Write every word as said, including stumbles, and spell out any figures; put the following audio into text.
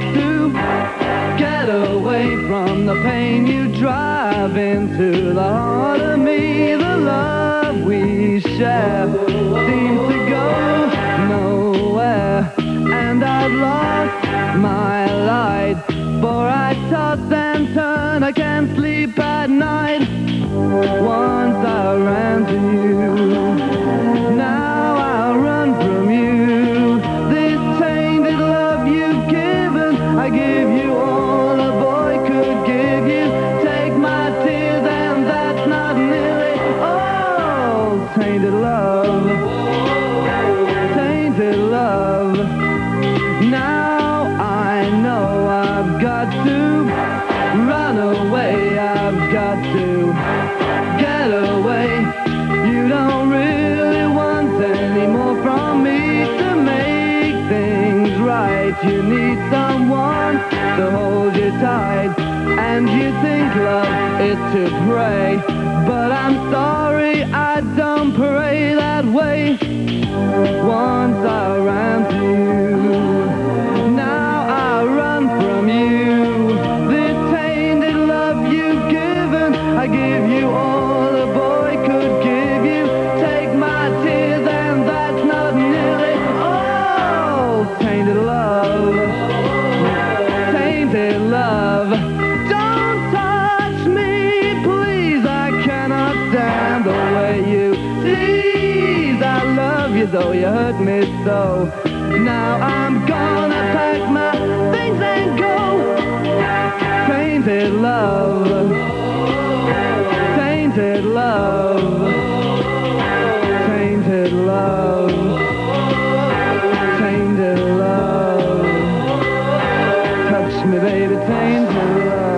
to get away from the pain you drive into the heart of me. The love we share seems to go nowhere, and I've lost my light, for I toss and turn, I can't sleep at night. Once I ran to you, now I'll run from you. This tainted love you've given, I give you all a boy could give you. Take my tears and that's not nearly all. Tainted love, tainted love. Now I know I've got to run away, I've got to get away. You don't really want any more from me to make things right. You need someone to hold you tight, and you think love is to pray, but I'm sorry, I don't pray that way. Once I ran to you, now I run from you. This tainted love you've given, I give you all a boy could give you. Take my tears and that's not nearly all. Tainted love, tainted love. Don't touch me, please, I cannot stand the way you tease. I love you though you hurt me so. Now I'm gonna pack my things and go. Tainted love, tainted love, tainted love, tainted love. Touch me, baby, tainted love.